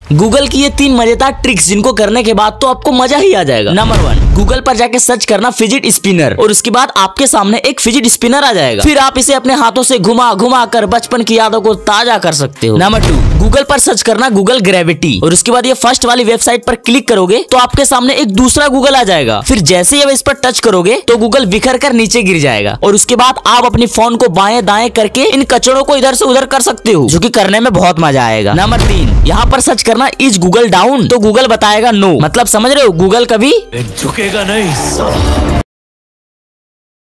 Google की ये 3 मजेदार ट्रिक्स जिनको करने के बाद तो आपको मजा ही आ जाएगा। नंबर 1, गूगल पर जाके सर्च करना फिजिट स्पिनर और उसके बाद आपके सामने एक फिजिट स्पिनर आ जाएगा। फिर आप इसे अपने हाथों से घुमा घुमा कर बचपन की यादों को ताजा कर सकते हो। नंबर 2, गूगल पर सर्च करना गूगल ग्रेविटी और उसके बाद ये फर्स्ट वाली वेबसाइट पर क्लिक करोगे तो आपके सामने एक दूसरा गूगल आ जाएगा। फिर जैसे ही आप इस पर टच करोगे तो गूगल बिखर कर नीचे गिर जाएगा और उसके बाद आप अपने फोन को बाएं दाएं करके इन कचड़ों को इधर से उधर कर सकते हो, जो कि करने में बहुत मजा आएगा। नंबर 3, यहाँ पर सर्च करना इज गूगल डाउन तो गूगल बताएगा नो, मतलब समझ रहे हो, गूगल कभी झुकेगा नहीं।